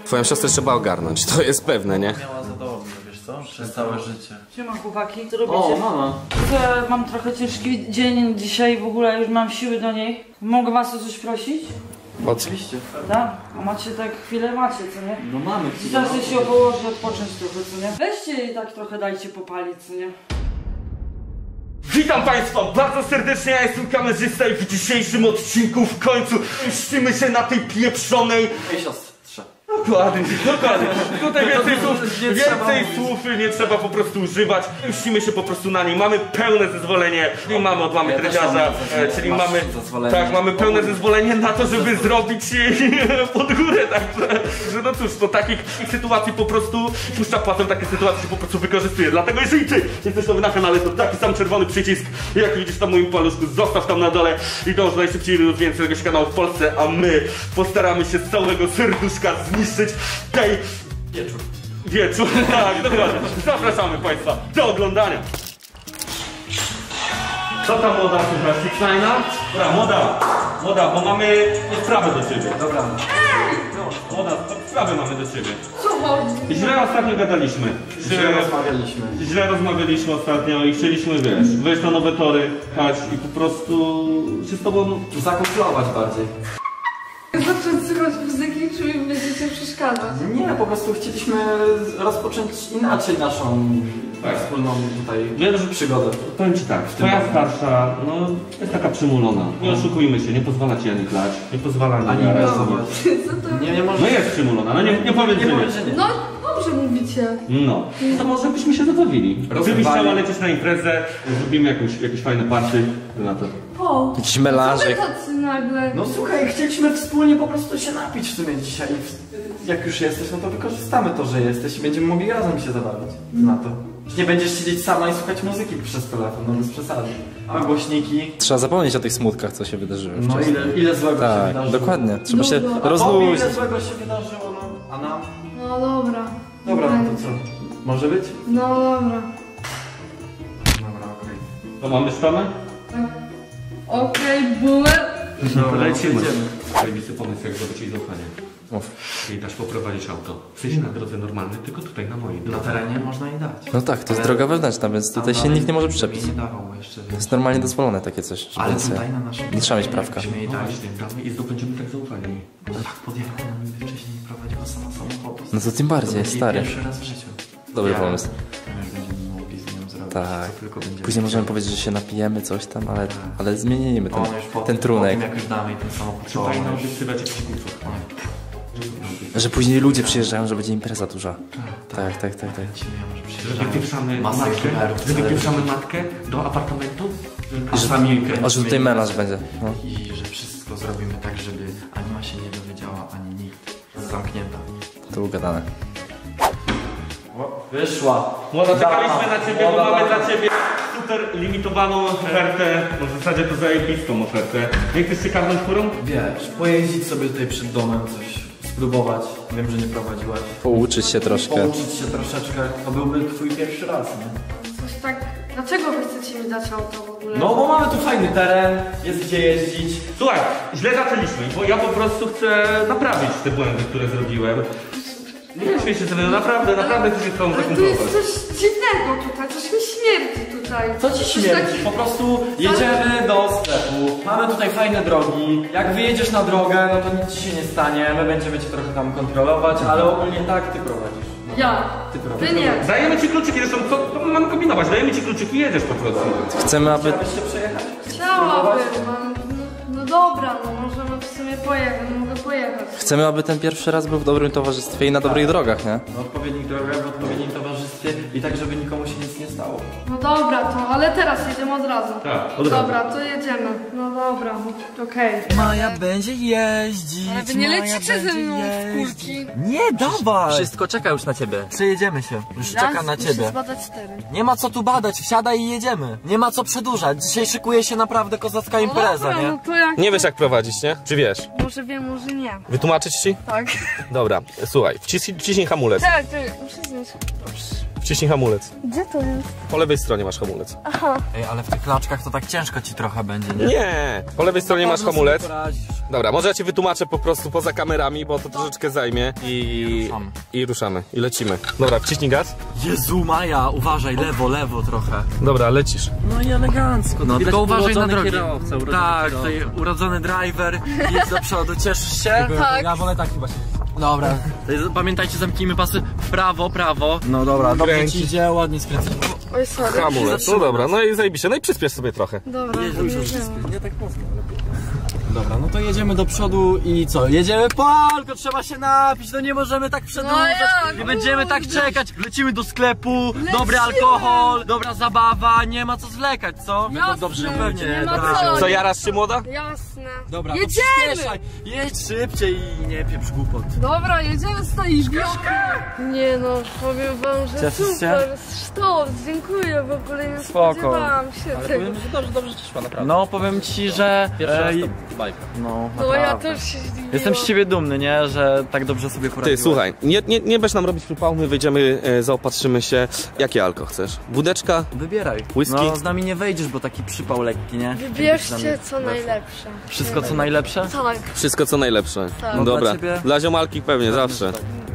Twoją siostrę trzeba ogarnąć, to jest pewne, nie? Miała za dobrze, wiesz co? Przez całe życie. Siema chłopaki, co robicie? O, mama. Ja mam trochę ciężki dzień dzisiaj, w ogóle już mam siły do niej. Mogę was o coś prosić? Oczywiście. Tak? A macie tak chwilę, macie, co nie? No mamy. Zawsze się położyć, odpocząć trochę, co nie? Weźcie i tak trochę dajcie popalić, co nie? Witam Państwa bardzo serdecznie, ja jestem kamerzysta i w dzisiejszym odcinku w końcu mścimy się na tej pieprzonej... Ej, siostrze. Dokładnie. Tutaj więcej słów nie trzeba po prostu używać. Mścimy się po prostu na niej. Mamy pełne zezwolenie, czyli mamy od mamy dredziarza, czyli mamy... Tak, mamy pełne zezwolenie na to, żeby zrobić jej pod górę, także... Że no cóż, to takich sytuacji po prostu puszcza płacem, takie sytuacje się po prostu wykorzystuje. Dlatego jeżeli ty jesteś nowy na kanale, to taki sam czerwony przycisk, jak widzisz tam w moim paluszku, zostaw tam na dole i dąż najszybciej do większego kanału w Polsce, a my postaramy się z całego serduszka zniszczyć tej wieczór. Tak, dokładnie. Zapraszamy Państwa do oglądania. Co tam młoda, słuchasz? Sixnine'a? Dobra, młoda, bo mamy sprawę do ciebie. Dobra. Młoda, sprawę mamy do ciebie. Co chodzi? Źle ostatnio gadaliśmy. Źle rozmawialiśmy ostatnio i chcieliśmy, wiesz, wejść na nowe tory, chać i po prostu się z tobą... Zakumplować bardziej. Zacząć słuchać muzyki, czy mi będziecie przeszkadzać? Nie, po prostu chcieliśmy rozpocząć inaczej naszą wspólną tutaj przygodę. Powiem ci tak, twoja starsza, no, jest taka przymulona. Nie oszukujmy się, nie pozwala ci ani klać, nie pozwala ani reagować. Co to? Nie może... No jest przymulona, no nie powiedz, że nie. No, dobrze mówicie. No, to może byśmy się zabawili. Gdybyś chciała lecieć na imprezę, zrobimy jakieś fajne party na to. O, Jakiś melanżyk. co wy tacy nagle? No słuchaj, chcieliśmy wspólnie po prostu się napić w sumie dzisiaj. Jak już jesteś, no to wykorzystamy to, że jesteś i będziemy mogli razem się zabawić na to. Nie będziesz siedzieć sama i słuchać muzyki przez telefon, no bez przesady. A głośniki. Trzeba zapomnieć o tych smutkach, co się wydarzyły No wcześniej. ile złego się Tak, wydarzyło. dokładnie. Trzeba się A rozluźnić. ile złego się wydarzyło, no. A nam? No dobra. Dobra, no to co? Może być? No dobra. Dobra, okej. To mamy stronę? Okej, boomer. To lecimy. idziemy. Zajebisty pomysł, jak zrobić jej zaufanie. I dasz poprowadzić auto. W sensie na drodze normalnej, tylko tutaj na mojej Na drodze. terenie można i dać. No tak, to jest droga wewnętrzna, więc tutaj się nikt nie może przyczepić. Nie dawał jeszcze, To więc... jest normalnie dozwolone takie coś. Ale więc tutaj na naszym... nie trzeba mieć prawka. Byśmy jej No dali. właśnie, damy i zdobędziemy tak zaufanie. No tak, podjechał nam nigdy wcześniej nie prowadziła sama samochodu. No to tym bardziej, To będzie stary. pierwszy raz w życiu. Dobry pomysł. Jak będziemy mogli z nią zrobić, Tak. to tylko będziemy... Później możemy powiedzieć, że się napijemy, coś tam, ale zmienimy Ona już po ten Po trunek. tym, jak już damy i ten samochód Trzeba ona nam już- obiecywać jakiś głupców. Że później ludzie przyjeżdżają, że będzie impreza duża. Tak. Będziemy ją, że Że przyjeżdżają wypieprzamy masę matkę, killerów, że wypieprzamy matkę do apartamentu. A sami kręcimy O, że tutaj melanż będzie. No. I że wszystko zrobimy tak, żeby ani ma się nie dowiedziała, ani nikt. Zamknięta. To ugadane. Wyszła. Młoda, czekaliśmy na ciebie, bo mamy dla ciebie super limitowaną ofertę. No w zasadzie to zajebistą ofertę. Nie chcesz się karnąć furą? Wiesz, pojeździć sobie tutaj przed domem, coś spróbować. Wiem, że nie prowadziłaś. Pouczyć się troszkę. Pouczyć się troszeczkę. To byłby twój pierwszy raz, nie? Coś tak... Dlaczego wy chcecie mi dać auto w ogóle? No bo mamy tu fajny teren, jest gdzie jeździć. Słuchaj, źle zaczęliśmy, bo ja po prostu chcę naprawić te błędy, które zrobiłem. Nie śmiej się sobie, no naprawdę chcę się z tobą Ale tu zakumplować. jest coś dziwnego tutaj, coś mi śmierdzi tutaj. Co ci Coś śmierdzi? taki- Po prostu jedziemy do sklepu. Mamy tutaj fajne drogi. Jak wyjedziesz na drogę, no to nic ci się nie stanie. My będziemy cię trochę tam kontrolować, ale ogólnie tak ty prowadzisz. Ja. Ty prowadzisz. Wy nie. Dajemy ci kluczyki, zresztą co mamy kombinować? Dajemy ci kluczyki i jedziesz po prostu. Chcemy, aby... Chciałbyś się przejechać? Chciałabym, no dobra, no możemy w sumie pojechać, mogę pojechać. Chcemy, aby ten pierwszy raz był w dobrym towarzystwie i na dobrych drogach, nie? Na odpowiednich drogach, w odpowiednim towarzystwie i tak, żeby nikomu się nic nie stało. No dobra, to, ale teraz jedziemy od razu. Tak, od razu. Dobra, to jedziemy. No dobra, okej. Maja będzie jeździć. Ale wy nie Maja lecicie ze będzie mną w jeździć. kulki. Nie, dawaj! Wszystko czeka już na ciebie. Przejedziemy się. Już czeka na Muszę ciebie. zbadać teren. Nie ma co tu badać, wsiadaj i jedziemy. Nie ma co przedłużać. Dzisiaj szykuje się naprawdę kozacka impreza, Dobra, nie? no to jak... Nie wiesz jak prowadzić, nie? Czy wiesz? Może wiem, może nie. Wytłumaczyć ci? Tak. Dobra, słuchaj, wciśnij hamulec. Tak, muszę zdjąć. Dobrze. wciśnij hamulec. Gdzie to jest? Po lewej stronie masz hamulec. Aha. Ej, ale w tych klaczkach to tak ciężko ci trochę będzie, nie? Nie! Po lewej stronie masz hamulec. Poradzisz. Dobra, może ja ci wytłumaczę po prostu poza kamerami, bo to troszeczkę zajmie i ruszamy. I lecimy. Dobra, wciśnij gaz. Jezu Maja, uważaj, lewo trochę. Dobra, lecisz. No i elegancko. No tylko uważaj na drogi. Kierowca, Tak, tutaj urodzony driver, jedź do przodu, cieszysz się? Tak. Ja wolę tak chyba się. Dobra, pamiętajcie, zamknijmy pasy w prawo. No dobra, dobrze Kręcić. ci idzie, ładnie skręcić. Oj, sorry. Hamulec, no dobra, no i zajebiście. No i przyspiesz sobie trochę. Dobra, Nie tak mocno. Dobra, no to jedziemy do przodu i co? Jedziemy Polko, trzeba się napić, no nie możemy tak przedłużać, No jak? nie będziemy tak czekać, lecimy do sklepu, dobry alkohol, dobra zabawa, nie ma co zwlekać, co? Jasne, Dobrze, pewnie, nie ma dobra. co. Co, jarasz się, młoda? Jasne. Dobra, to Jedziemy! przyspieszaj, jedź szybciej i nie pieprz głupot. Dobra, jedziemy, stoisz. Nie no, powiem wam, że Cieszysz się? super. Sztos, dziękuję, w ogóle nie Spoko. spodziewałam się Ale tego. powiem, że dobrze ci szła, naprawdę. No powiem ci, że... Pierwszy raz to bajka. No, No ja naprawdę. też się zdziwiłam. Jestem z ciebie dumny, nie? Że tak dobrze sobie poradziłeś. Ty, słuchaj, nie będziesz nam robić przypału, my wyjdziemy, zaopatrzymy się. Jakie alko chcesz? Wódeczka? Wybieraj. Whisky? No z nami nie wejdziesz, bo taki przypał lekki, nie? Wybierzcie co najlepsze. Wszystko co najlepsze? Tak. Wszystko co najlepsze. Tak. No, Dobra, dla ciebie? dla ziomalki pewnie, zawsze.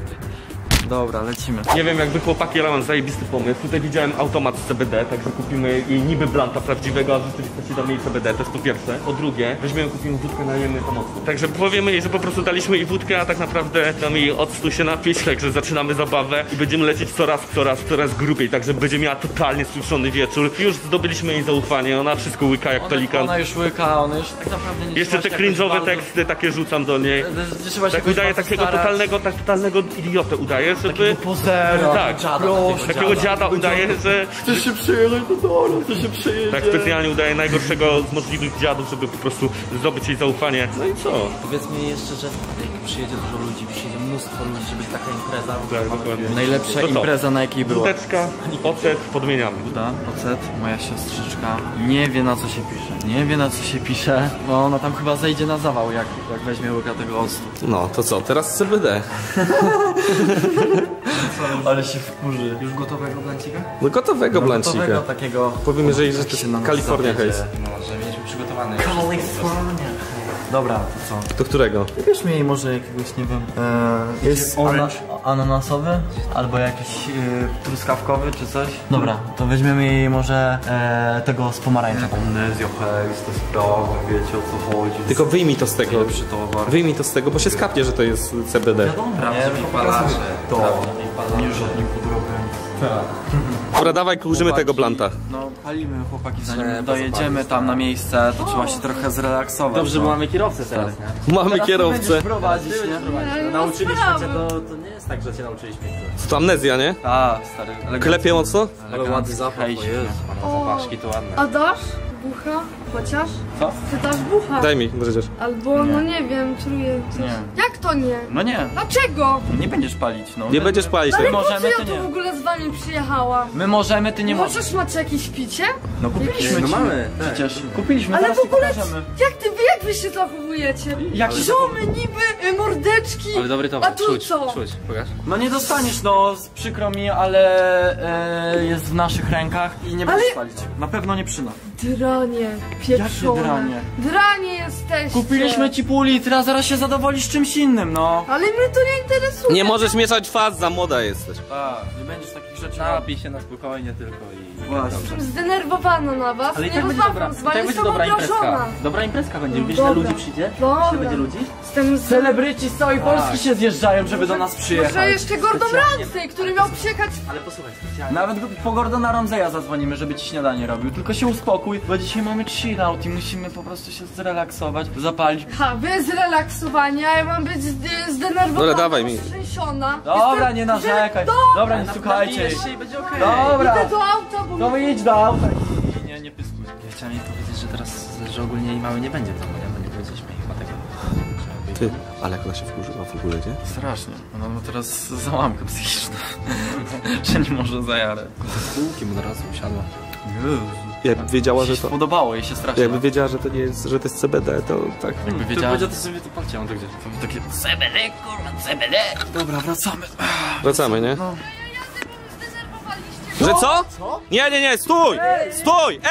Dobra, lecimy. Nie wiem, jakby chłopaki, ale mam zajebisty pomysł. Tutaj widziałem automat z CBD, także kupimy i niby blanta prawdziwego, a w rzeczywistości damy jej CBD, to jest po pierwsze. Po drugie, weźmiemy, kupimy wódkę, najemy to mocno. Także powiemy jej, że po prostu daliśmy jej wódkę, a tak naprawdę damy jej octu się napić, także zaczynamy zabawę i będziemy lecieć coraz grubiej, także będzie miała totalnie spieprzony wieczór. Już zdobyliśmy jej zaufanie, ona wszystko łyka jak pelikan. Ona już łyka, ona już tak naprawdę nie Jeszcze te cringe'owe teksty takie rzucam do niej. Trzeba się Tak udaje takiego totalnego idiotę udaje, żeby... pozera. Tak, takiego dziada udaje, że... Chce się przyjechać do domu, chce się przyjedzie. Tak specjalnie udaje najgorszego z możliwych dziadów, żeby po prostu zdobyć jej zaufanie. No i co? Powiedz mi jeszcze, że jak przyjedzie dużo ludzi, przyjedzie mnóstwo ludzi, żeby taka impreza. Tak, dokładnie. Najlepsza To co? impreza na jakiej była. Wódeczka, ocet, podmieniamy. Buda, ocet, moja siostrzyczka nie wie na co się pisze. Nie wie na co się pisze, bo ona tam chyba zejdzie na zawał, jak weźmie łyka tego octu. No, to co? Teraz CBD. Ale się wkurzy. Już gotowego blancika? No gotowego blancika. Gotowego takiego... Powiemy, że to Jak się jest na nas California zawiedzie. Haze. No, że mieliśmy przygotowany. California. Dobra, to co? Do którego? Wybierz mi może jakiegoś, nie wiem, jest ananasowy albo jakiś truskawkowy czy coś. Dobra, to weźmiemy jej może tego z pomarańczą. Amnezja, hejs, to sprawy, wiecie o co chodzi. Tylko wyjmij to z tego. Lepszy towar. Wyjmij to z tego, bo się skapnie, że to jest CBD. Prawdziwi palacze. To, Prawdziwi palacze. nie żadnym podrobem. Dobra, dawaj, kurzymy tego blanta. No, palimy chłopaki, zanim Trzeba dojedziemy tam na miejsce, to trzeba się trochę zrelaksować. Dobrze, bo mamy kierowcę teraz, nie? Mamy kierowcę. prowadzić, nie? Nie, Nauczyliśmy sprawy. cię, to nie jest tak, że cię nauczyliśmy. To amnezja, nie? A, stary. Klepie mocno? Ale ładny zapach, Hej, o Jezu. O. Zapaszki to ładne. A dasz bucha? Chociaż? Co? Ty dasz bucha? Daj mi, przecież. Albo, no nie wiem, czuję coś. Nie. Jak to nie? No nie, Dlaczego? nie będziesz palić, no. Nie będziesz palić Ale tego. po co możemy, ja ty tu nie. w ogóle z wami przyjechałam? My możemy, ty nie możesz. Chociaż macie jakieś picie? No kupiliśmy No ci. mamy, tak. Przecież kupiliśmy, Ale zaraz w ci ogóle, pokażemy. jak wy się zachowujecie? Jak się Ziomy, niby, mordeczki. Ale dobry A towar, tu czuć, co? czuć. Pokaż. No nie dostaniesz, no przykro mi, ale jest w naszych rękach i nie będziesz palić. Na pewno nie przyna. Dranie, pieczone. dranie? Dranie jesteście. Kupiliśmy ci pół litra, zaraz się zadowolisz czymś innym, no. Ale mnie to nie interesuje. Nie możesz mieszać faz, za młoda jesteś. Tak, nie będziesz takich rzeczy Napij się na spokojnie tylko i... Właśnie. Zdenerwowana na was. Ale i nie tak będzie dobra, rozmawiam z i wami, tak będzie jestem dobra imprezka. obrażona. Dobra imprezka będzie, wiesz Dobra. ile ludzi przyjdzie? Dobra. Ile będzie ludzi? Jestem z... Celebryci z całej Polski się zjeżdżają, żeby do nas przyjechać. Może jeszcze Gordon Ramsay, który miał przyjechać... Ale posłuchaj, specjalnie. Nawet po Gordona Ramsaya zadzwonimy, żeby ci śniadanie robił. Tylko się uspokój, bo dzisiaj mamy chill out i musimy po prostu się zrelaksować, zapalić. Ha, wy zrelaksowani, a ja mam być zdenerwowana, Dobra, dawaj mi. roztrzęsiona. Dobra, Jestem nie narzekaj. Dobra, Dobra, nie słuchajcie. Napijesz się i będzie okej. Dobra, idę do auta, bo... to idź do auta. Nie pyskuj. Ja chciałem jej powiedzieć, że teraz, że ogólnie jej mały nie będzie w domu, nie? Bo nie powiedzieliśmy jej chyba tego. Ty, ale jak ona się wkurzyła w ogóle, nie? Strasznie. Ona ma teraz załamkę psychiczną. Że nie może zajarać. Kółkiem od razu usiadła. Jezu. Jakby wiedziała, że to... Podobało jej się strasznie. Jakby wiedziała, że to nie jest, że to jest CBD, to tak... Jakby To wiedziała, powiedział, to sobie to palcie, on to gdzie? to by takie CBD, kurwa, CBD. Dobra, wracamy. Wracamy, nie? Zdenerwowali Że co? Nie, stój! Stój!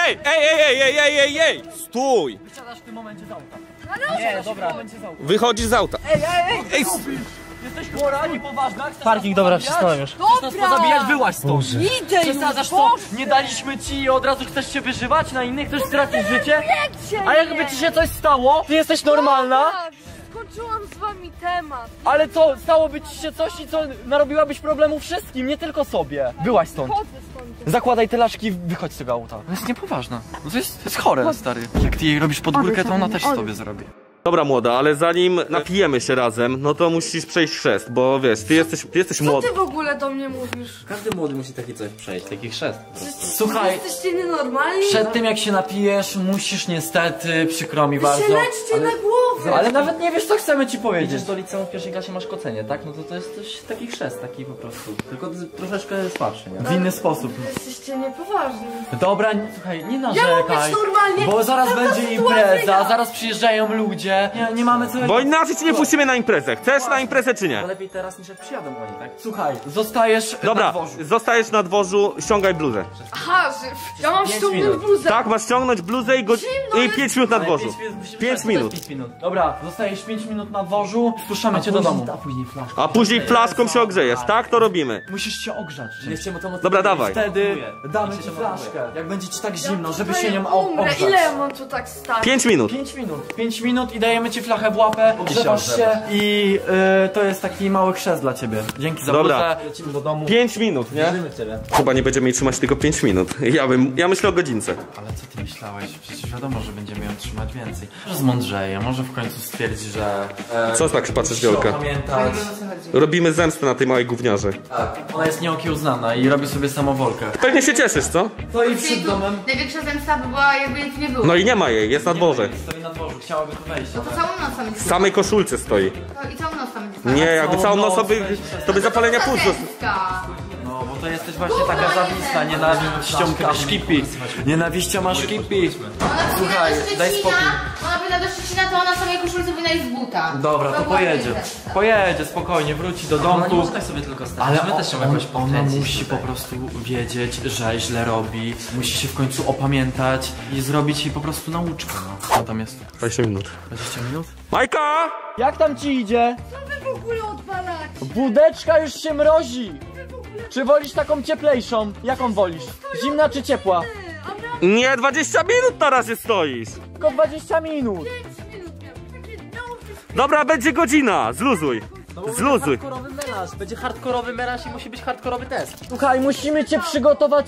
Ej! Stój! Wysiadasz w tym momencie z auta. Nie, dobra. Wychodzisz z auta. Ej! Jesteś chora, niepoważna? Parking, dobra, wcisnąłem już. Chcesz nas zabijać, wyłaź stąd. Idę już, Przesadzasz to? Nie daliśmy ci i od razu chcesz się wyżywać na innych, chcesz stracić życie? A jakby ci się coś stało, ty jesteś normalna? Tak, skończyłam z wami temat. Ale co, stałoby ci się coś i co, narobiłabyś problemu wszystkim, nie tylko sobie. Wyłaź stąd. Chodzę stąd. Zakładaj te laszki i wychodź z tego auta. To jest niepoważne. No to jest chore, stary. Jak ty jej robisz podgórkę, to ona też sobie zrobi. Dobra młoda, ale zanim napijemy się razem, no to musisz przejść chrzest, bo wiesz, ty jesteś Co młody. ty w ogóle do mnie mówisz? Każdy młody musi taki coś przejść, taki chrzest. Słuchaj, Jesteście nienormalni? przed tym jak się napijesz, musisz niestety, przykro mi Wy bardzo. się leczcie na głowę. Ale nawet nie wiesz, co chcemy ci powiedzieć. Idziesz do liceum w pierwszej klasie, masz kocenie, tak? No to jest coś, taki chrzest, taki po prostu. Tylko troszeczkę słabszy, nie? W inny sposób. Jesteście niepoważni. Dobra, słuchaj, nie Ja mam narzekaj. być normalnie. Bo zaraz Taka będzie sytuacja. impreza, zaraz przyjeżdżają ludzie. Nie mamy co... Bo inaczej cię nie puścimy na imprezę. Chcesz na imprezę czy nie? To lepiej teraz niż jak przyjadą oni, tak? Słuchaj, zostajesz na Dobra, dworzu. zostajesz na dworzu, ściągaj bluzę. Aha, że ja mam ściągnąć bluzę. Tak, masz ściągnąć bluzę i 5 minut na dworzu. 5 minut. 5 minut. Dobra, zostajesz 5 minut na dworzu, spuszczamy cię do domu. A później flaszką się ogrzejesz, tak to robimy. Musisz się ogrzać. Nie chcemy to Dobra, dawaj. Wtedy damy ci flaszkę. Jak będzie ci tak zimno, żeby się nią umrę. ogrzać. Ile ja mam tu tak stać? 5 minut. 5 minut. 5 minut i dajemy ci flachę w łapę, ogrzewasz się i to jest taki mały chrzest dla ciebie. Dzięki za Dobra. bluzę. Lecimy do domu. 5 minut, nie? Wierzymy w ciebie. Chyba nie będziemy jej trzymać tylko 5 minut. Ja myślę o godzince. Ale co ty myślałeś? Przecież wiadomo, że będziemy ją trzymać więcej. Może zmądrzeje, może w końcu stwierdzi, że... Co tak się patrzysz, Wiolka? Pamiętać. Robimy zemstę na tej małej gówniarze. Tak, ona jest nieokiełznana i robi sobie samowolkę. Pewnie się cieszysz, co? To i przed domem. Największa zemsta by była, jakby nic nie było. No i nie ma jej, jest na dworze. Stoi na dworzu, chciałaby tu wejść. To całą noc tam będzie. W samej koszulce stoi. I całą noc tam będzie. Nie, jakby całą noc to by zapalenia płuc. Zemsta. No, bo to jesteś właśnie taka zawistna, nienawiścią masz kipi. Nienawiścią masz kipi. Słuchaj, daj spokój. Ona powinna do Szczecina, to ona w samej koszulce powinna iść z buta. Dobra, to pojedzie. Pojedzie, spokojnie, wróci do Ona nie domku. może tak sobie tylko stać. Ale my też ją on, jakoś ona podkręcić musi po tutaj. prostu wiedzieć, że źle robi. Musi się w końcu opamiętać i zrobić jej po prostu nauczkę. No. Co tam jest? 20 minut. 20 minut? Majka! Jak tam ci idzie? Co wy w ogóle odwalacie? Wódeczka już się mrozi. Czy wolisz taką cieplejszą? Jaką wolisz? Zimna czy ciepła? Nie, 20 minut na razie stoisz. Tylko 20 minut. 5 minut miałem. Takie dołki. Dobra, będzie godzina, zluzuj. Zluzuj. Hardkorowy melanż, będzie hardkorowy melanż i musi być hardkorowy test. Słuchaj, musimy cię przygotować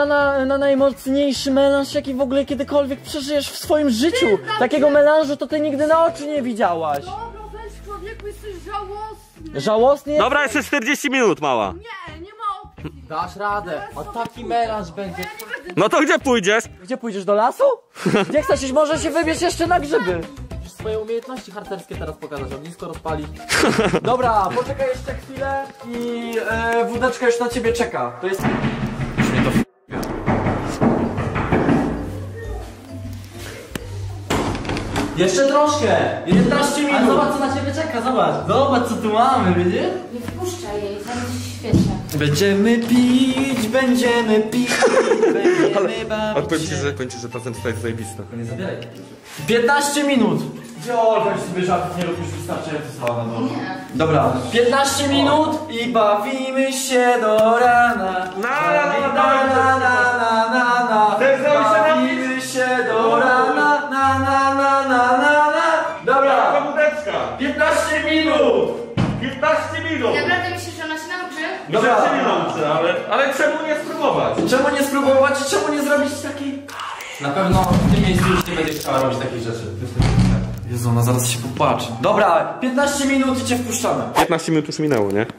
na najmocniejszy melanż, jaki w ogóle kiedykolwiek przeżyjesz w swoim życiu. Takiego melanżu to ty nigdy na oczy nie widziałaś. Dobra, weź człowieku, jesteś żałosny. Żałosny jest? Dobra, jeszcze 40 minut, mała. Nie, nie ma opcji. Dasz radę, a taki melanż będzie. No to gdzie pójdziesz? Gdzie pójdziesz, do lasu? Gdzie chcesz iść? Może się wybierz jeszcze na grzyby. Musisz swoje umiejętności harcerskie teraz pokazać, ognisko rozpali. Dobra, poczekaj jeszcze chwilę i wódeczka już na ciebie czeka. To jest... Już mnie to Jeszcze troszkę! 11 minut! Ale zobacz co na ciebie czeka, zobacz. Zobacz co tu mamy, widzisz? Nie wpuszczaj jej, zaraz się świecie. Będziemy pić, będziemy Ale bawić się. powiem ci, że ta zemsta jest zajebista. Nie zabieraj. 15 minut! Wiolka, już sobie żartów nie robisz wystarczająco słaba, no. Dobra, 15 minut i bawimy się do rana. Bawimy się do rana, Dobra, Wódeczka! 15 minut! 15 minut! Naprawdę myślisz, że ona się nauczy? Dobra. Ja się nie nauczę, ale czemu nie spróbować? Czemu nie spróbować i czemu nie zrobić takiej... Na pewno w tym miejscu już nie będziesz chciała robić takich rzeczy. Jezu, ona zaraz się popłacze. Dobra, 15 minut i cię wpuszczamy. 15 minut już minęło, nie?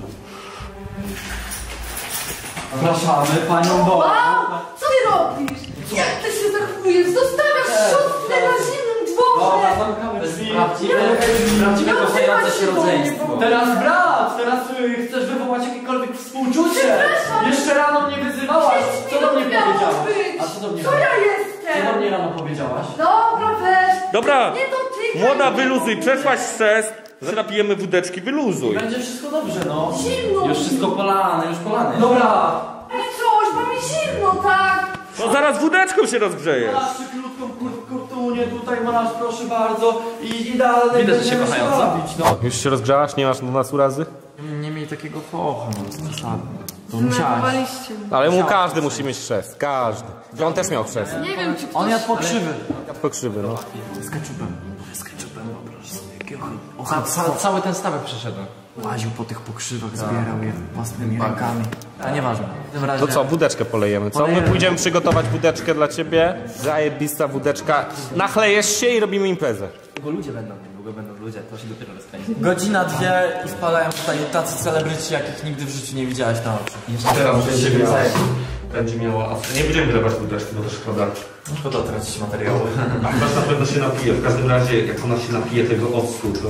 Zapraszamy panią Bo. Wow, co ty robisz? Jak ty się zachowujesz? Zostawiasz szóstkę na zimnym dworze. To jest prawdziwe kochające się rodzeństwo. Teraz brat, teraz chcesz wywołać jakiekolwiek współczucie. Przepraszam. Jeszcze rano mnie wyzywałaś. Co do mnie Miało powiedziałaś? być. A co do mnie Co ja jestem? Co do mnie rano powiedziałaś? Dobra, weź. Dobra, Nie dotykaj. młoda, mnie. wyluzuj, przeszłaś chrzest, napijemy wódeczki, wyluzuj. Będzie wszystko dobrze, no. Zimno. Już wszystko polane, już polane. Dobra. Ej, coś, tak. No zaraz wódeczką się rozgrzejesz. Masz krótką kurtunię, tutaj masz, proszę bardzo. I idealne. Widać, że się kochająca. No. Już się rozgrzałaś, nie masz na nas urazy? Nie miej takiego focha, no zasadnie. To musiałeś. Zdenerwowaliście mnie. Ale każdy musi mieć chrzest, każdy. On też miał chrzest. Nie wiem, czy ktoś... On jadł pokrzywy. Jabłko krzywy, no. Z ketchupem. Z ketchupem, wyobraź sobie. Cały ten stawek przeszedłem. Łaził po tych pokrzywach, zbierał je własnymi rękami. A nieważne. W tym razie... To co, wódeczkę polejemy, co? My pójdziemy przygotować wódeczkę dla ciebie. Zajebista wódeczka. Nachlejesz się i robimy imprezę. Długo ludzie będą ludzie, to się dopiero rozkręci. Godzina, 2 i wpadają tutaj tacy celebryci, jakich nigdy w życiu nie widziałeś na oczy. Teraz będzie miała... Nie będziemy wylewać wódeczki, bo to szkoda. Szkoda tracić materiału. Aż na pewno się napije. W każdym razie, jak ona się napije tego octu, to...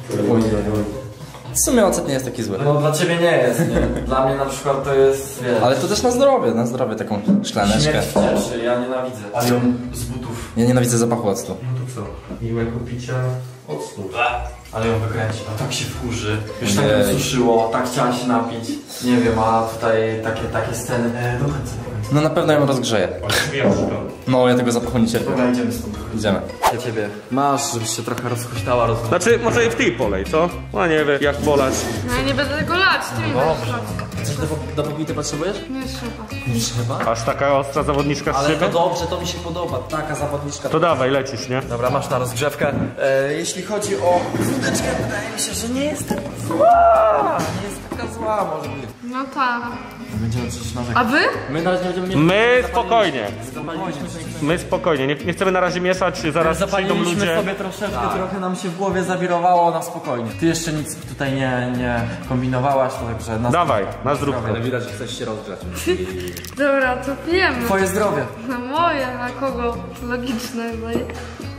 W sumie ocet nie jest taki zły. No dla ciebie nie jest, nie? Dla mnie na przykład to jest, wiesz... Ale to też na zdrowie taką szklaneczkę. Śmierć cieszy, ja nienawidzę. Ale ją z butów. Ja nienawidzę zapachu octu. No to co? Miłego picia octu. Ale ją wykręci. A tak się wkurzy. Już tak ją suszyło, tak chciała się napić. Nie wiem, a tutaj takie sceny. Do końca. No na pewno ją rozgrzeje. No ja tego zapachu nie cierpię. Dobra, idziemy stąd. Idziemy. Dla ciebie. Masz, żebyś się trochę rozhuśtała, Znaczy, może i w tej polej, co? No nie wiem, jak polać. No ja nie będę tego lać, ty mi będziesz lać. Coś do pobity potrzebujesz? Nie trzeba. Aż taka ostra zawodniczka z Ale szyby? to dobrze, to mi się podoba. Taka zawodniczka. To dawaj, lecisz, nie? Dobra, masz na rozgrzewkę. Jeśli chodzi o wódeczkę, wydaje mi się, że nie jest taka zła. Nie jest taka zła, może być. No tak. Będziemy przecież narzekać. A wy? My na razie nie będziemy mieć... My spokojnie. My spokojnie. Nie chcemy na razie mieszać, zaraz przyjdą Zapaliliśmy ludzie. sobie troszeczkę, trochę nam się w głowie zawirowało, na spokojnie. Ty jeszcze nic tutaj nie kombinowałaś, to także na Dawaj, na zdrówko. Ale widać, że chcesz się rozgrzać. Dobra, to pijemy. Twoje zdrowie. Na moje, na kogo? Logiczne, no i...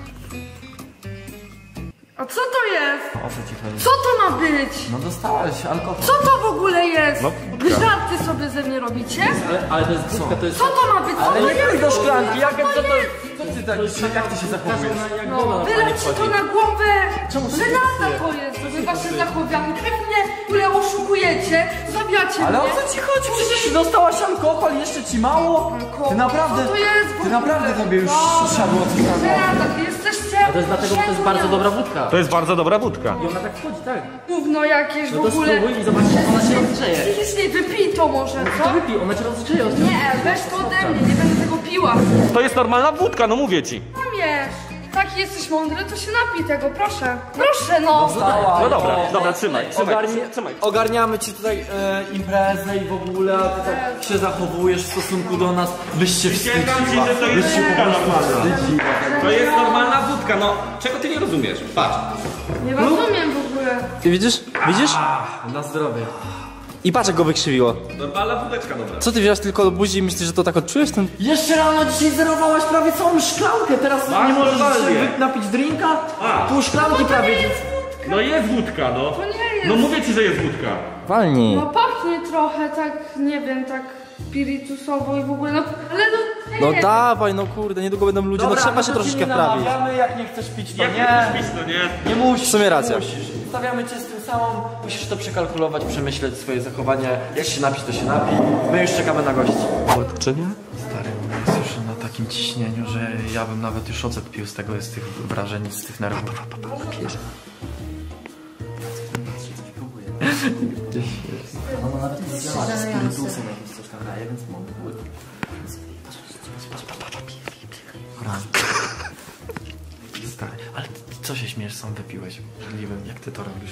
A co to jest? O co ci chodzi? Co to ma być? No dostałaś alkohol. Co to w ogóle jest? No, Wy żarty sobie ze mnie robicie? Ale to jest wódka, to jest... Co to ma być? Co Ale to nie jest? pójdź do szklanki, jak Co to to jest? Co ty tak, jak ty się zachowujesz? No, wylecie to na głowę! Żenada to jest! Wy wasze zachowania, tak mnie ile oszukujecie, zabiacie Ale o mnie. co ci chodzi? Przecież dostałaś alkohol, jeszcze ci mało? Ty naprawdę, Co to jest w ty ogóle? naprawdę tobie już siadło coś na głowę. Żenada, wy jesteście... A to jest dlatego, że to jest bardzo dobra wódka. To jest bardzo dobra wódka. I ona tak wchodzi, tak. Gówno jakieś w No to ogóle... spróbuj i zobacz, jak ona się rozgrzeje. Psychicznie wypij to może, co? Wypij, ona cię rozgrzeje. Nie, weź to ode mnie, nie będę tego piła. To jest normalna wódka, no mówię ci. Kłamiesz. Taki jesteś mądry, to się napij tego, proszę. Proszę, no. No dobra, trzymaj. Ogarniamy ci tutaj imprezę i w ogóle, a ty tak się zachowujesz w stosunku do nas, byś się wstydziła. to jest wódka normalna. To jest normalna wódka, no. Czego ty nie rozumiesz? Patrz. Nie rozumiem w ogóle. Ty widzisz? Widzisz? Na zdrowie. I patrz jak go wykrzywiło. Normalna wódeczka, dobra. Co ty wziąłeś tylko do buzi i myślisz, że to tak odczujesz ten... Jeszcze rano dzisiaj zerowałaś prawie całą szklankę, teraz nie możesz normalnie. sobie napić drinka? Pół szklanki prawie. No jest wódka, no. To nie jest. No mówię ci, że jest wódka. Walnij. No pachnie trochę tak, nie wiem, tak spirytusowo i w ogóle, no ale no... No nie. dawaj, no kurde, niedługo będą ludzie, no trzeba się troszeczkę wprawić. Namawiamy, jak nie chcesz pić, to Jak nie. chcesz pić, to nie. Nie musisz. W sumie racja. Musisz. Stawiamy cię z tym samą, musisz to przekalkulować, przemyśleć swoje zachowanie. Jak się napić, to się napij. My już czekamy na gości. Czy nie? Stary, jest już na takim ciśnieniu, że ja bym nawet już ocet pił z tego, z tych wrażeń, z tych nerwów. Ona nawet nie działa, że spirytusem jakimś coś tam daje, więc mogę. Stary, ale co się śmiesz, sam wypiłeś? Możliwym, jak ty to robisz?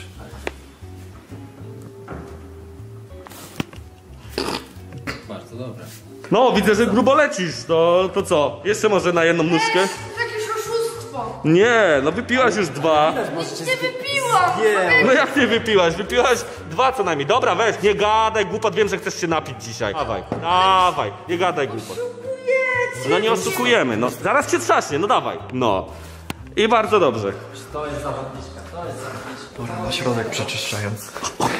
Bardzo dobre. No, widzę, że grubo lecisz. To co? Jeszcze może na jedną nóżkę? To jest jakieś oszustwo. Nie, no wypiłaś już 2. Nic nie wypiłam. No jak nie wypiłaś? Wypiłaś 2 co najmniej. Dobra, weź, nie gadaj głupot, wiem, że chcesz się napić dzisiaj. Dawaj, nie gadaj głupot. No nie oszukujemy, no. Zaraz cię trzaśnie, no dawaj. No. I bardzo dobrze. Dobra, na środek przeczyszczając.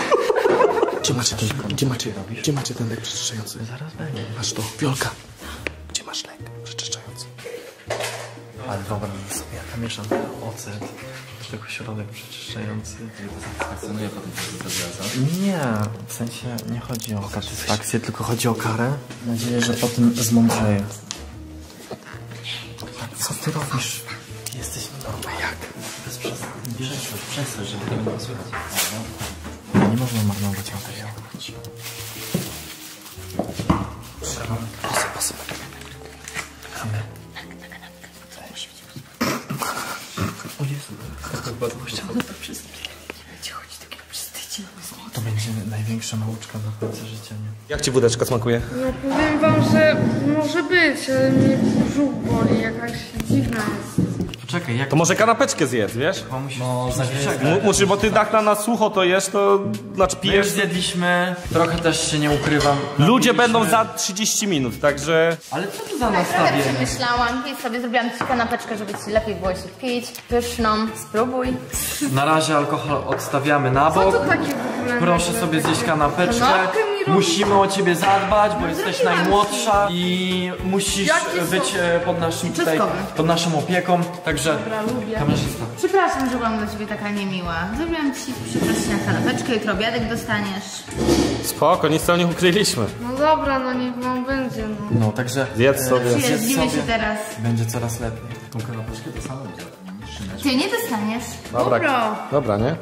Gdzie macie ten lek przeczyszczający? Zaraz będzie. Masz to, Wiolka. Gdzie masz lek przeczyszczający? Ale wyobraź sobie, jak mieszam ocet tylko środek przeczyszczający. Satysfakcjonuje potem co? Nie, w sensie nie chodzi o satysfakcję, tylko chodzi o karę. Mam nadzieję, że potem zmądrzeję. Co ty robisz? Ty jesteś normalny jak? Bez przesady. Przestań, żeby tego nie było słychać. Nie można marnować materiału. O Jezu, to będzie największa nauczka do końca życia, nie? Jak ci wódeczka smakuje? No powiem wam, że może być, ale mnie brzuch boli, jakaś dziwna jest. Poczekaj, jak To może kanapeczkę zjedz, wiesz? Musisz, bo ty tak na sucho to jesz, to znaczy My już pijesz. zjedliśmy, trochę też się nie ukrywam. Ludzie Napiliśmy. będą za 30 minut, także... Ale co to za Trochę nastawienie? przemyślałam i sobie zrobiłam ci kanapeczkę, żeby ci lepiej było się pić. Pyszną, spróbuj. Na razie alkohol odstawiamy na Co bok. to takie w ogóle? Proszę sobie zjeść kanapeczkę. Kanapkę mi robi- Musimy o ciebie zadbać, bo jesteś zrobiłam najmłodsza i musisz Jakie są? być pod naszym tutaj, Czosnkowe. pod naszą opieką. Także Dobra, lubię. kamerzysta. Przepraszam, że byłam dla ciebie taka niemiła. Zrobiłam ci przepraszam na kanapeczkę, jutro obiadek dostaniesz. Spoko, nic co nie ukryliśmy. No dobra, no niech wam będzie, no. No, także Zjedz sobie. Przyjaźnimy się sobie. teraz. będzie coraz lepiej. Tą kanapeczkę to samo będzie. Ty nie dostaniesz. Dobra, nie?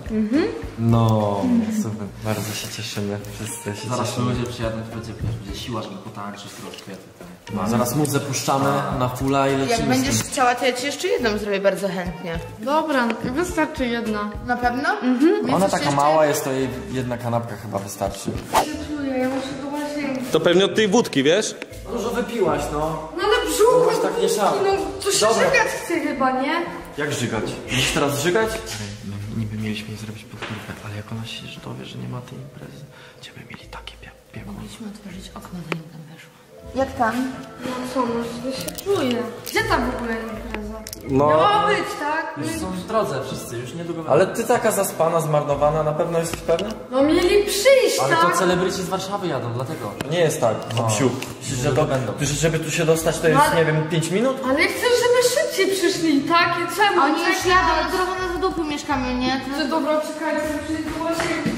No, super. Bardzo się cieszymy. Wszyscy się Zaraz cieszymy. ludzie przyjadą, będzie siła, żeby potańczyć troszkę. Zaraz muzę puszczamy na fulla i lecimy. Jak z będziesz tym. chciała, to ja ci jeszcze jedną zrobię bardzo chętnie. Dobra, wystarczy jedna. Na pewno? Ona taka mała jest, to jej jedna kanapka chyba wystarczy. Ja się czuję, ja muszę do łazienki. To pewnie od tej wódki, wiesz? Dużo wypiłaś, no. No ale brzuch, Masz tak nie szał. no to się Dobra. żygać chce chyba, nie? Jak żygać? Musisz teraz żygać? My niby mieliśmy jej zrobić podkórkę, ale jak ona się dowie, że nie ma tej imprezy, będziemy mieli takie piekło. Mogliśmy otworzyć okno, zanim tam weszła. Jak tam? No co, no źle się czuję. Gdzie tam w ogóle impreza? No. Miała być, tak? Już są w drodze wszyscy, już niedługo będą. Ale ty taka zaspana, zmarnowana, na pewno jesteś pewna? No mieli przyjść, Ale tak? to celebryci z Warszawy jadą, dlatego. To nie jest tak, Hopsiu. Że to będą. Żeby tu się dostać, to jest, Ale- nie wiem, 5 minut? Ale chcę, żeby szybciej przyszli, tak? I czemu? Oni już Czekaj. jadą, na drogę na zadupiu mieszkamy, nie? To... Że dobra, czekajcie, przyjdę do łazienki.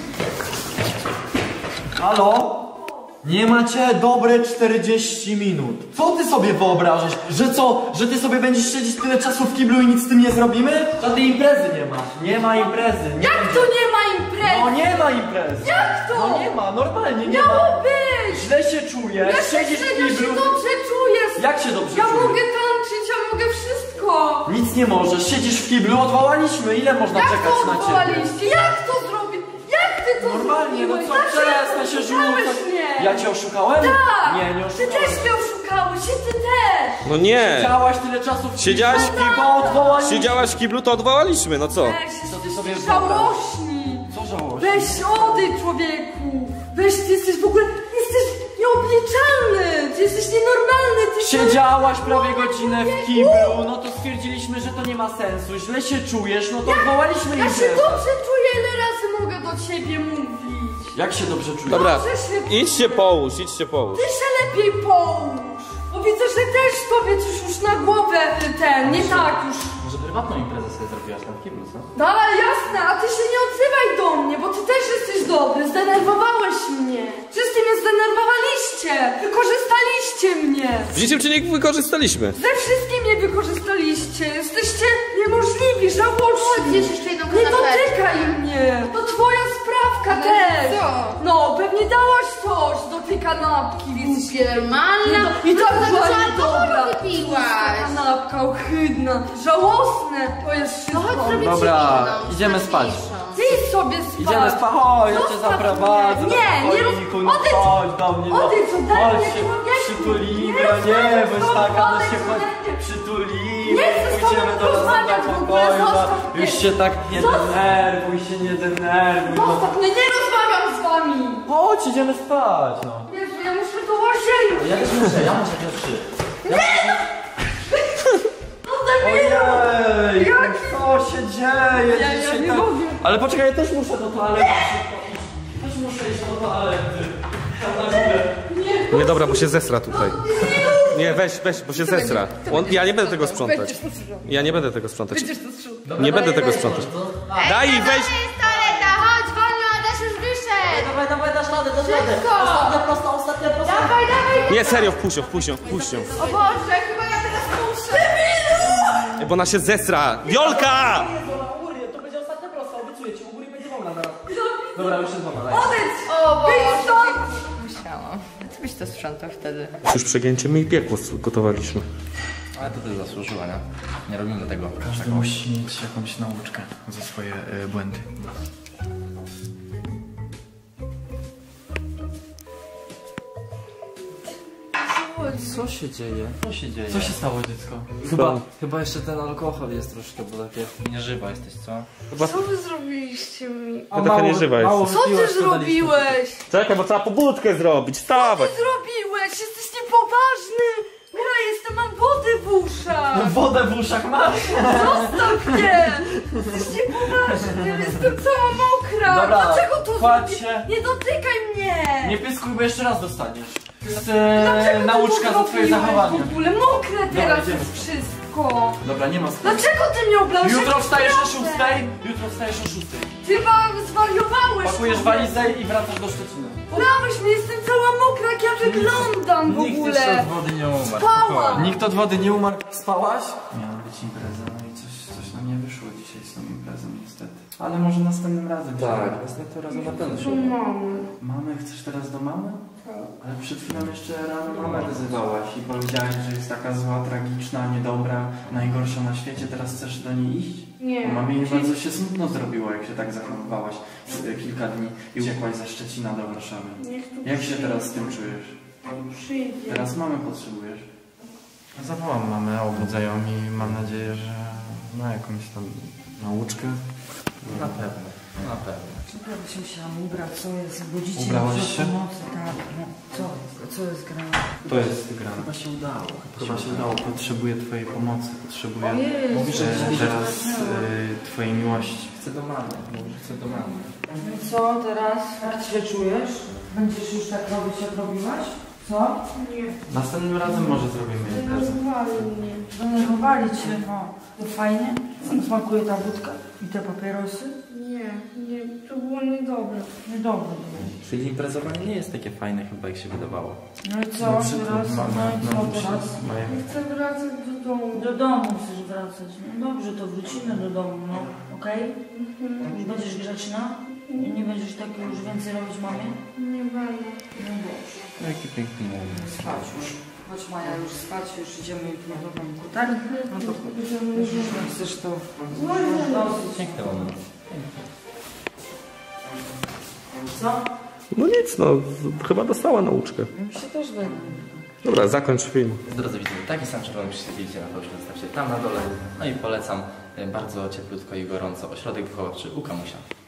Halo? Nie macie dobre 40 minut. Co ty sobie wyobrażasz? Że co? Że ty sobie będziesz siedzieć tyle czasu w kiblu i nic z tym nie zrobimy? Żadnej imprezy nie ma. Nie ma imprezy. Nie Jak będzie. to nie ma imprezy? No nie ma imprezy. Jak to? No nie ma, normalnie nie ma. Miało być! Źle się czujesz, Ja siedzisz w się kiblu. dobrze czuję. Jak się dobrze Ja czujesz? mogę tańczyć, ja mogę wszystko. Nic nie możesz, siedzisz w kiblu, odwołaliśmy. Ile można Jak czekać to na ciebie? odwołaliście? Jak to zrobić? Jak ty to Normalnie, no zrobiłeś? co, Dlaczego przestań się oszukałeś rzucać. mnie? Ja cię oszukałem? Tak! Nie, nie Ty oszukałem. też mnie oszukałeś i ty też! No nie. Siedziałaś tyle czasu w kiblu, Siedziałaś w tylko odwołaliśmy. Siedziałaś w kiblu, to odwołaliśmy, no co? Weź, ty jesteście sobie żałośni! Co żałość? Weź odejdź, człowieku! Weź, ty jesteś w ogóle, jesteś nieobliczalny! Ty jesteś nienormalny! Ty Siedziałaś prawie godzinę w kiblu, no to stwierdziliśmy, że to nie ma sensu. Źle się czujesz, no to odwołaliśmy Ja się imprezę. dobrze czuję, ile razy mogę do ciebie mówić? Jak się dobrze czujesz? Dobra, Dobrze się idźcie połóż, idźcie połóż. Ty się lepiej połóż! Bo widzę, że też tobie coś już na głowę nie tak już. Może prywatną imprezę sobie zrobiłaś tam w kiblu, co? No ale jasne, a ty się nie odzywaj do mnie, bo ty też jesteś dobry, zdenerwowałeś mnie. Wszyscy mnie zdenerwowaliście, wykorzystaliście mnie. W niczym cię nie wykorzystaliśmy. Ze wszystkim mnie wykorzystaliście, jesteście niemożliwi, żałoszni. Zjedz jeszcze jedną Nie kanapeczkę. dotykaj mnie, to twoja sprawka też. co? No, pewnie dałaś coś do tej kanapki. Jesteś normalna? I tak No to była co niedobra. alkoholu wypiłaś? Kanapka ohydna, żałosne, to jest No chodź wszystko. zrobić Dobra, inną, idziemy spać. smaczniejszą. Ty sobie spać. Idziemy spać, chodź, ja cię Zostaw zaprowadzę. mnie. Nie, nie rób, Chodź, no odejdź, chodź do mnie, no. odejdź, daj Chodź mnie się człowieku. przytulimy, Nie no nie, rozmawiaj bądź z tobą, taka, no się odejdź chodź ode mnie. przytulimy, Nie chcę z tobą pójdziemy do nas rozmawiać do w ogóle, pokoju, no. zostaw mnie. Już się tak nie Zostaw. denerwuj, się nie denerwuj, no. Zostaw mnie, nie rozmawiam z wami. Chodź, idziemy spać, no. Jezu, ja muszę do łazienki. Ja też muszę, ja muszę pierwszy. Ojej, Jaki? co się dzieje Ja dzisiaj nie tak? mogę. Ale poczekaj, ja też muszę do toalety. Też muszę iść do toalety. Tam na górę. Nie, dobra, bo się zesra tutaj. Nie, weź, bo się zesra. Ja nie będę tego sprzątać. Ja nie będę tego sprzątać. Nie będę tego sprzątać. Daj i weź. jest toaleta, chodź, wolno, Adaś już wyszedł. Dawaj, dasz radę, dasz radę. Szybko. Ostatnia prosta. Dawaj. Nie, serio, wpuść ją. O Boże, chyba ja teraz muszę. Bo ona się zesra. Wiolka! To będzie ostatnia prosta, obiecuję ci, u góry będzie wolna zaraz. Dobra, już jest wolna, daj. O Boże. Musiałam. Ty byś to sprzątał wtedy. Już przegięcie my i piekło gotowaliśmy. Ale to ty zasłużyła, nie? Nie robimy tego. Każdy musi mieć jakąś nauczkę za swoje błędy. Co się dzieje? Co się dzieje? Co się stało, dziecko? Chyba jeszcze ten alkohol jest troszkę, bo takie nieżywa jesteś, co? Co wy zrobiliście mi? Ty taka nieżywa jesteś. Co ty zrobiłeś? Czekaj, bo trzeba pobudkę zrobić. Co Wstawać. ty zrobiłeś? Jesteś niepoważny! Ja jestem, mam wodę w uszach! Wodę w uszach masz? Zostaw mnie! Jesteś niepoważny, jestem cała mokra! Dobra, Dlaczego to kładź zrobiłeś? się. Nie dotykaj mnie! Nie pyskuj, bo jeszcze raz dostaniesz. To jest Dlaczego ty nauczka to za twoje zrobiłeś zachowanie. w ogóle mokre teraz idziemy. jest wszystko! Dobra, nie ma sprawy. Dlaczego ty mnie oblałeś? Jutro Jaki wstajesz o 6. problem? Jutro wstajesz o 6. Ty chyba zwariowałeś! Pakujesz człowiek. walizę i wracasz do Szczecina. Oblałeś mnie, jestem cała mokra, jak ja wyglądam w Nikt jeszcze ogóle! od wody nie umarł. Spałam! Nikt od wody nie umarł. Spałaś? Miała być impreza, no i coś nam nie wyszło dzisiaj z tą imprezą niestety. Ale może następnym razem. Tak, następnym razem na pewno się Mamy, chcesz teraz do mamy? Ale przed chwilą jeszcze rano mamę wyzywałaś i powiedziałaś, że jest taka zła, tragiczna, niedobra, najgorsza na świecie. Teraz chcesz do niej iść? Nie. Bo mamie bardzo się smutno zrobiło, jak się tak zachowywałaś kilka dni i uciekłaś ze Szczecina do Warszawy. Niech tu Jak się teraz z tym czujesz? przyjdzie. Teraz mamy potrzebujesz? Zawołam mamę, obudzę ją i mam nadzieję, że ma jakąś tam nauczkę. Na pewno, na pewno. Naprawdę się musiałam ubrać, co jest? Budzicie Ubrałaś mnie się? w nocy, tak. No, co jest grane? To jest gra. Chyba się udało. Chyba się udało. Potrzebuję twojej pomocy. Potrzebuję Mówisz, że teraz twojej miłości. Chcę do mamy, mówię, chcę do mamy. No i co teraz? Jak ty się czujesz? Będziesz już tak robić, jak robiłaś? Co? Nie. Następnym razem może zrobimy imprezę. Denerwowali mnie. Denerwowali cię, no. To fajnie? Smakuje ta wódka i te papierosy? Nie, to było niedobre. Niedobre. Czyli imprezowanie nie jest takie fajne chyba, jak się wydawało. No i co teraz? No i co teraz? Chcę wracać do domu. Do domu chcesz wracać. No dobrze, to wrócimy do domu, no. Okej? Już będziesz grzeczna? Nie będziesz tak już więcej robić mamie? Nie będę. No dobrze. Jaki piękny moment. Spać już. Chodź Maja, już spać, już idziemy jutro do domku, tak? No to już jak chcesz to... Dosyć. Piękny moment. Co? No nic, no. Chyba dostała nauczkę. Mi się też wydaje. Dobra, zakończ film. Drodzy widzowie, taki sam czerwony przycisk widzicie na proszę, zostawcie tam na dole. No i polecam bardzo cieplutko i gorąco ośrodek wychowawczy u Kamusia.